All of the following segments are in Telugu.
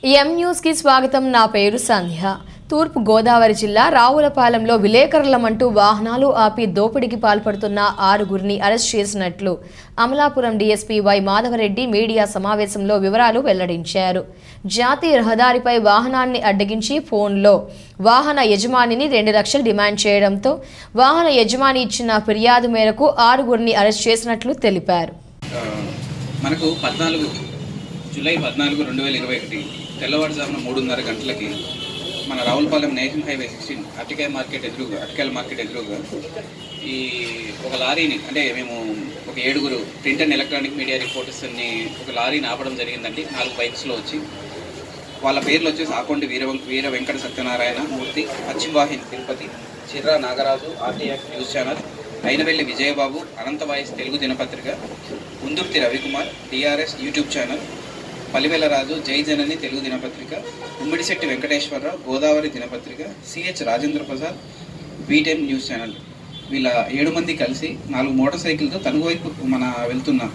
ఎం న్యూస్ కి స్వాగతం। నా పేరు సంధ్య। తూర్పు గోదావరి జిల్లా రావులపాలెంలో విలేకరులమంటూ వాహనాలు ఆపి దోపిడీకి పాల్పడుతున్న 6గురిని అరెస్ట్ చేసినట్లు Amalapuram DSP Y Madhava Reddy media సమావేశంలో వివరాలు వెల్లడించారు। జాతీయ రహదారిపై వాహనాన్ని అడ్డగించి ఫోన్లో వాహన యజమానిని 2 లక్షలు డిమాండ్ చేయడంతో వాహన యజమాని ఇచ్చిన ఫిర్యాదు మేరకు 6గురిని అరెస్ట్ చేసినట్లు తెలిపారు। మనకు జూలై 14, 2021 తెల్లవారుజామున 3:30 గంటలకి మన రావులపాలెం నేషనల్ హైవే 16 అరటికాయల మార్కెట్ ఎదురుగా ఈ ఒక లారీని అంటే మేము ఒక 7గురు ప్రింట్ అండ్ ఎలక్ట్రానిక్ మీడియా రిపోర్టర్స్ని ఒక లారీని ఆపడం జరిగిందండి। 4 బైక్స్లో వచ్చి వాళ్ళ పేర్లు వచ్చేసి Akondi Veera Venkata Satyanarayana Murthy, Paschimavahini Tirupati, Chirra Nagaraju RTF news channel, Ainavilli Vijayababu, Anantha voice Telugu దినపత్రిక, Undurthi Ravikumar TRS YouTube channel, Palivela Raju Jai Janani Telugu దినపత్రిక, ఉమ్మిడిశెట్టి వెంకటేశ్వరరావు గోదావరి దినపత్రిక, సిహెచ్ రాజేంద్ర ప్రసాద్ బీటెం న్యూస్ ఛానల్, వీళ్ళ 7 మంది కలిసి 4 మోటార్ సైకిల్తో తనుగు వైపు మన వెళ్తున్న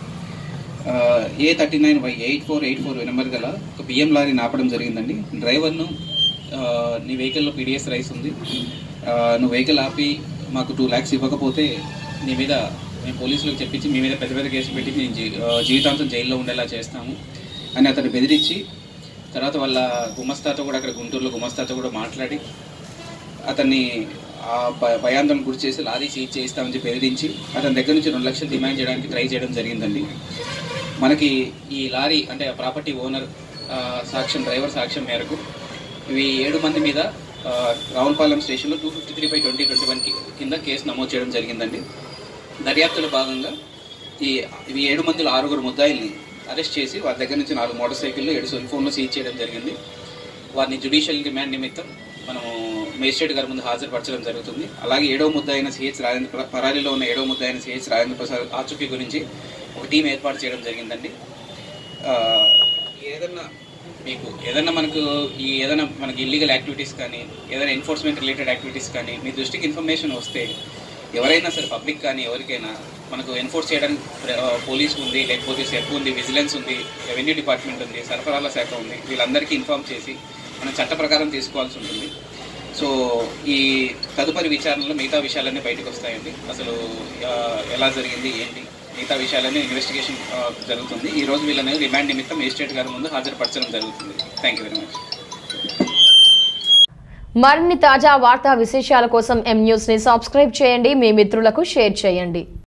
A39Y8484 నెంబర్ గల ఒక బియ్యం లారీని ఆపడం జరిగిందండి। డ్రైవర్ను నీ వెహికల్లో పీడిఎస్ రైస్ ఉంది, నువ్వు వెహికల్ ఆపి మాకు 2 lakhs ఇవ్వకపోతే నీ మీద మేము పోలీసులకు చెప్పించి మీ మీద పెద్ద కేసులు పెట్టి నేను జీవితాంతం జైల్లో ఉండేలా చేస్తాము అని అతను బెదిరించి, తర్వాత వాళ్ళ గుమస్తాతో కూడా అక్కడ గుంటూరులో గుమస్తాతో కూడా మాట్లాడి అతన్ని భయాందోళన గురి చేసి లారీ సీజ్ చేయిస్తామని చెప్పి బెదిరించి అతని దగ్గర నుంచి 2 లక్షలు డిమాండ్ చేయడానికి ట్రై చేయడం జరిగిందండి। మనకి ఈ లారీ అంటే ప్రాపర్టీ ఓనర్ సాక్ష్యం, డ్రైవర్ సాక్ష్యం మేరకు ఇవి 7 మంది మీద రావులపాలెం స్టేషన్లో 253/2021 కింద కేసు నమోదు చేయడం జరిగిందండి। దర్యాప్తులో భాగంగా ఇవి 7 మందిలో 6గురు ముద్దాయిల్ని అరెస్ట్ చేసి వారి దగ్గర నుంచి 4 మోటార్ సైకిళ్ళు 7 సెల్ ఫోన్లు సీజ్ చేయడం జరిగింది। వారిని జ్యుడిషియల్ రిమాండ్ నిమిత్తం మనము మేజిస్ట్రేట్ గారి ముందు హాజరుపరచడం జరుగుతుంది। అలాగే 7వ ముద్దాయిన సిహెచ్ రాజేంద్ర పరారీలో ఉన్న 7వ ముద్దాయిన సిహెచ్ రాజేంద్ర ప్రసాద్ ఆచూకీ గురించి ఒక టీం ఏర్పాటు చేయడం జరిగిందండి। ఏదైనా మనకి ఇల్లీగల్ యాక్టివిటీస్ కానీ ఏదైనా ఎన్ఫోర్స్మెంట్ రిలేటెడ్ యాక్టివిటీస్ కానీ మీ దృష్టికి ఇన్ఫర్మేషన్ వస్తే ఎవరైనా సరే పబ్లిక్ కానీ ఎవరికైనా మనకు ఎన్ఫోర్స్ చేయడానికి పోలీస్ ఉంది, లేకపోతే సెఫ్ ఉంది, విజిలెన్స్ ఉంది, రెవెన్యూ డిపార్ట్మెంట్ ఉంది, సరఫరాల శాఖ ఉంది, వీళ్ళందరికీ ఇన్ఫార్మ్ చేసి మనం చట్ట ప్రకారం తీసుకోవాల్సి ఉంటుంది। సో ఈ తదుపరి విచారణలో మిగతా విషయాలన్నీ బయటకు వస్తాయండి। అసలు ఎలా జరిగింది ఏంటి మిగతా విషయాలన్నీ ఇన్వెస్టిగేషన్ జరుగుతుంది। ఈరోజు వీళ్ళని రిమాండ్ నిమిత్తం మేజిస్ట్రేట్ గారి ముందు హాజరుపరచడం జరుగుతుంది। Thank you very much. మరిన్ని తాజా వార్తా విశేషాల కోసం ఎం న్యూస్ ని సబ్స్క్రైబ్ చేయండి, మీ మిత్రులకు షేర్ చేయండి।